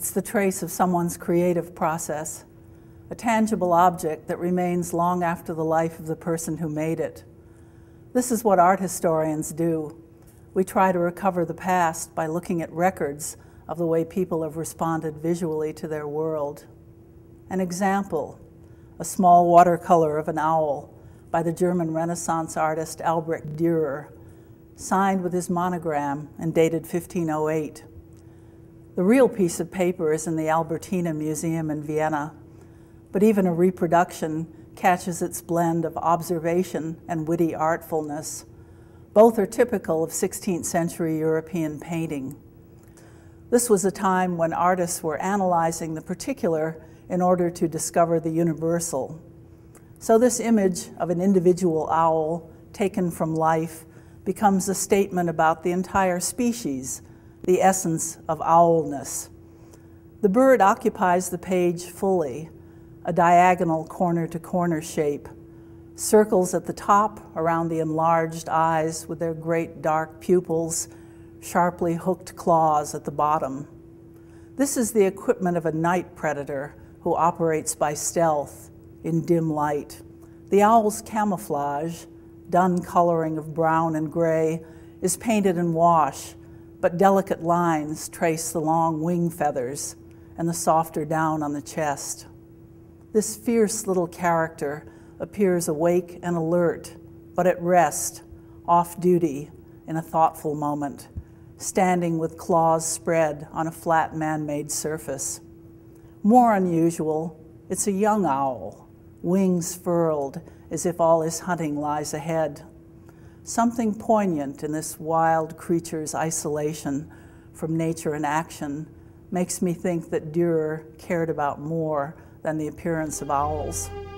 It's the trace of someone's creative process, a tangible object that remains long after the life of the person who made it. This is what art historians do. We try to recover the past by looking at records of the way people have responded visually to their world. An example, a small watercolor of an owl by the German Renaissance artist Albrecht Durer, signed with his monogram and dated 1508. The real piece of paper is in the Albertina Museum in Vienna, but even a reproduction catches its blend of observation and witty artfulness. Both are typical of 16th century European painting. This was a time when artists were analyzing the particular in order to discover the universal. So this image of an individual owl taken from life becomes a statement about the entire species, the essence of owlness. The bird occupies the page fully, a diagonal corner-to-corner shape, circles at the top around the enlarged eyes with their great dark pupils, sharply hooked claws at the bottom. This is the equipment of a night predator who operates by stealth in dim light. The owl's camouflage, dun coloring of brown and gray, is painted in wash, but delicate lines trace the long wing feathers and the softer down on the chest. This fierce little character appears awake and alert, but at rest, off duty, in a thoughtful moment, standing with claws spread on a flat man-made surface. More unusual, it's a young owl, wings furled as if all his hunting lies ahead. Something poignant in this wild creature's isolation from nature and action makes me think that Durer cared about more than the appearance of owls.